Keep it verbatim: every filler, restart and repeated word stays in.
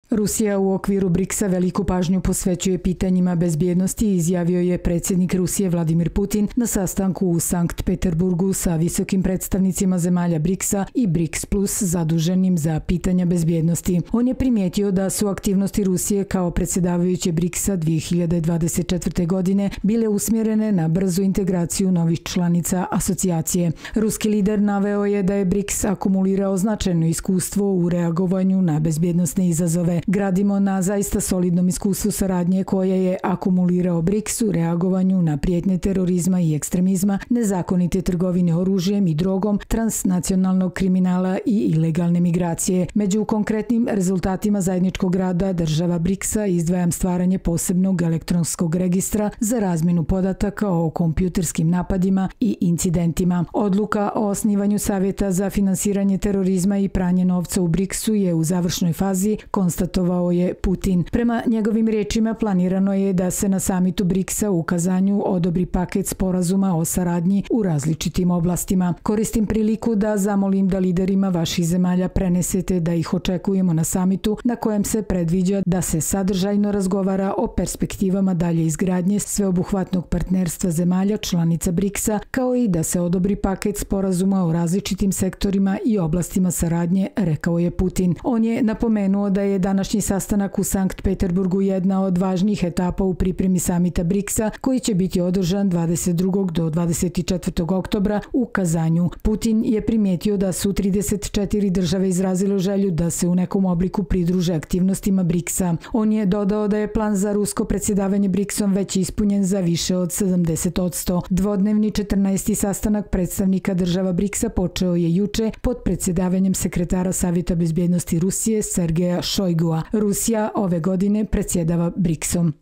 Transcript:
Rusija u okviru briksa veliku pažnju posvećuje pitanjima bezbjednosti, izjavio je predsjednik Rusije Vladimir Putin na sastanku u Sankt Peterburgu sa visokim predstavnicima zemalja briksa i BRICS plus zaduženim za pitanja bezbjednosti. On je primijetio da su aktivnosti Rusije kao predsjedavajuće briksa dvije hiljade dvadeset četvrte. godine bile usmjerene na brzu integraciju novih članica asocijacije. Ruski lider naveo je da je briks akumulirao značajno iskustvo u reagovanju na bezbjednosne izazove. Gradimo na zaista solidnom iskustvu saradnje koje je akumulirao briks u reagovanju na prijetnje terorizma i ekstremizma, nezakonite trgovine oružjem i drogom, transnacionalnog kriminala i ilegalne migracije. Među konkretnim rezultatima zajedničkog rada država briksa izdvajam stvaranje posebnog elektronskog registra za razmjenu podataka o kompjuterskim napadima i incidentima. Odluka o osnivanju Savjeta za finansiranje terorizma i pranje novca u briksu je u završnoj fazi, konstatovao je Putin. Prema njegovim riječima planirano je da se na samitu briksa u Kazanju odobri paket sporazuma o saradnji u različitim oblastima. Koristim priliku da zamolim da liderima vaših zemalja prenesete da ih očekujemo na samitu na kojem se predviđa da se sadržajno razgovara o perspektivama dalje izgradnje sveobuhvatnog partnerstva zemalja članica briksa, kao i da se odobri paket sporazuma o različitim sektorima i oblastima saradnje, rekao je Putin. On je napomenuo da je današnji sastanak u Sankt Peterburgu jedna od važnijih etapa u pripremi samita briksa koji će biti održan dvadeset drugog do dvadeset četvrtog oktobra u Kazanju. Putin je primijetio da su trideset četiri države izrazilo želju da se u nekom obliku pridruže aktivnostima briksa. On je dodao da je plan za rusko predsjedavanje briksom već ispunjen za više od sedamdeset posto. Dvodnevni četrnaesti sastanak predstavnika država briksa počeo je juče pod predsjedavanjem sekretara Savjeta bezbjednosti Rusije Sergeja Šojgua. Rusija ove godine predsjedava briksom.